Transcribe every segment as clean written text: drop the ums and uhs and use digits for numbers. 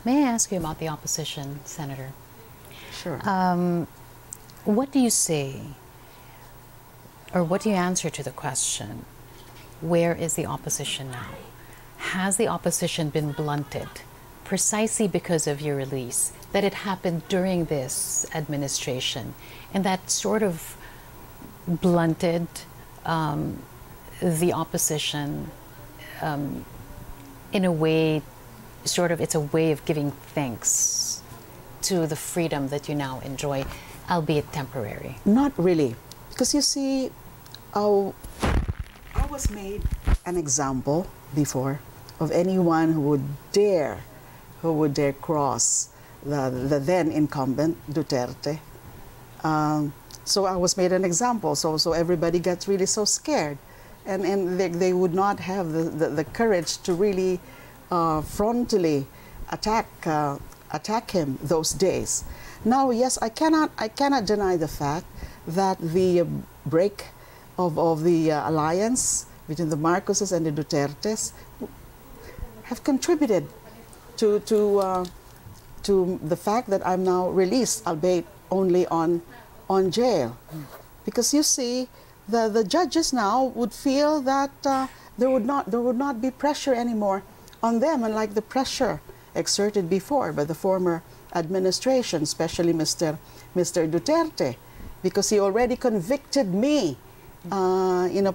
May I ask you about the opposition, Senator? Sure. What do you say, or what do you answer to the question, where is the opposition now? Has the opposition been blunted precisely because of your release, that it happened during this administration, and that sort of blunted the opposition in a way, sort of it's a way of giving thanks to the freedom that you now enjoy, albeit temporary? Not really, because you see, I was made an example before of anyone who would dare cross the then incumbent Duterte. So I was made an example. So everybody gets really so scared, and they would not have the courage to really frontally attack him those days. Now, yes, I cannot deny the fact that the break of the alliance between the Marcoses and the Dutertes have contributed to the fact that I'm now released, albeit only on jail. Because you see, the judges now would feel that there would not be pressure anymore on them, unlike the pressure exerted before by the former administration, especially Mr. Duterte, because he already convicted me in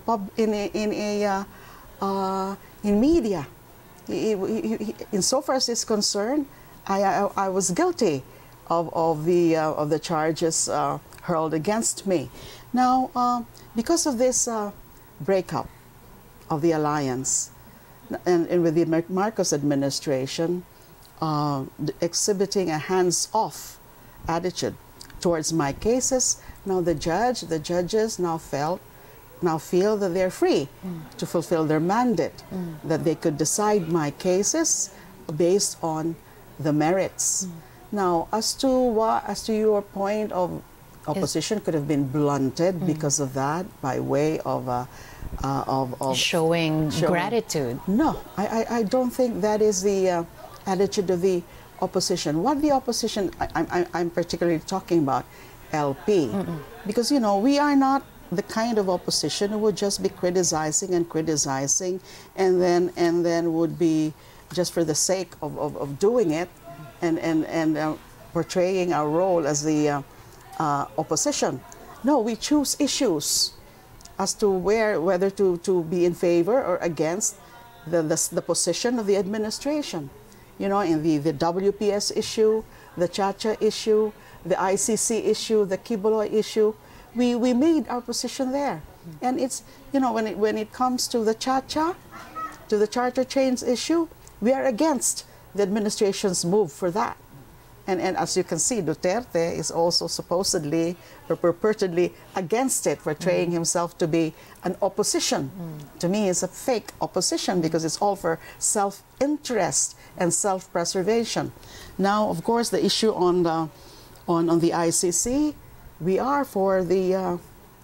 media. Insofar as it's concerned, I was guilty of the charges hurled against me. Now, because of this breakup of the alliance, and with the Marcos administration exhibiting a hands-off attitude towards my cases, now the judges now feel that they're free to fulfill their mandate, that they could decide my cases based on the merits. Now, as to your point of opposition could have been blunted because of that, by way of showing gratitude. No, I don't think that is the attitude of the opposition. What the opposition, I'm particularly talking about LP, because you know we are not the kind of opposition who would just be criticizing and criticizing, and then would be just for the sake of doing it, and portraying our role as the opposition. No, we choose issues as to whether to be in favor or against the position of the administration. You know, in the WPS issue, the Chacha issue, the ICC issue, the Kibuloy issue, we made our position there. And it's, you know, when it comes to the Chacha, to the charter change issue, we are against the administration's move for that. And as you can see, Duterte is also supposedly or purportedly against it, portraying himself to be an opposition. To me, it's a fake opposition because it's all for self-interest and self-preservation. Now, of course, the issue on the ICC, we are for the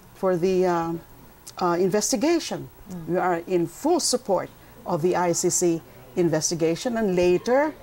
investigation. We are in full support of the ICC investigation, and later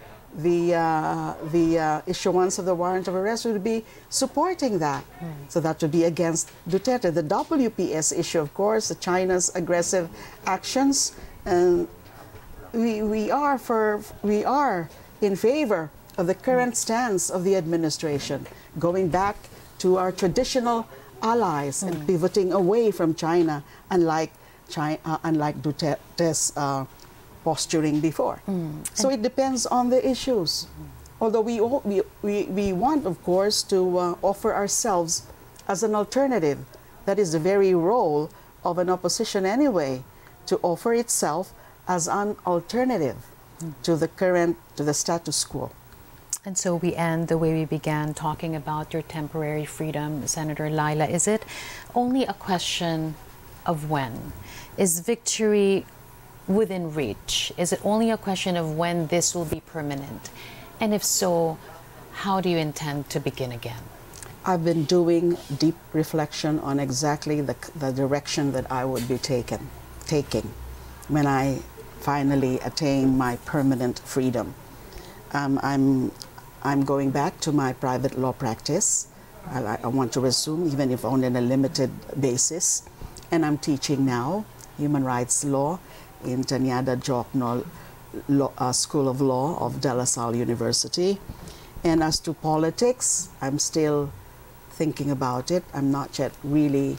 the issuance of the warrant of arrest would be supporting that. So that would be against Duterte. The WPS issue, of course, China's aggressive actions, and we are in favor of the current stance of the administration, going back to our traditional allies and pivoting away from China, unlike Duterte's posturing before. So it depends on the issues. Although we want, of course, to offer ourselves as an alternative. That is the very role of an opposition anyway, to offer itself as an alternative to the status quo. And so we end the way we began, talking about your temporary freedom, Senator Laila. Is it only a question of when? Is victory within reach? Is it only a question of when this will be permanent? And if so, how do you intend to begin again? I've been doing deep reflection on exactly the direction that I would be taking when I finally attain my permanent freedom. I'm going back to my private law practice. I want to resume, even if on a limited basis. And I'm teaching now human rights law in Tanyada Jokno School of Law of De La Salle University. And as to politics, I'm still thinking about it. I'm not yet really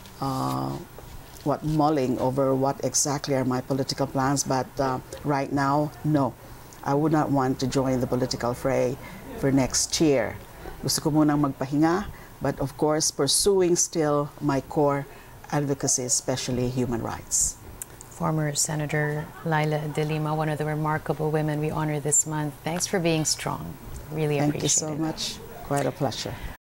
mulling over what exactly are my political plans, but right now, no. I would not want to join the political fray for next year. Gusto ko munang magpahinga, but of course, pursuing still my core advocacy, especially human rights. Former Senator Leila De Lima, one of the remarkable women we honor this month. Thanks for being strong. Really appreciate it. Thank you so much. Quite a pleasure.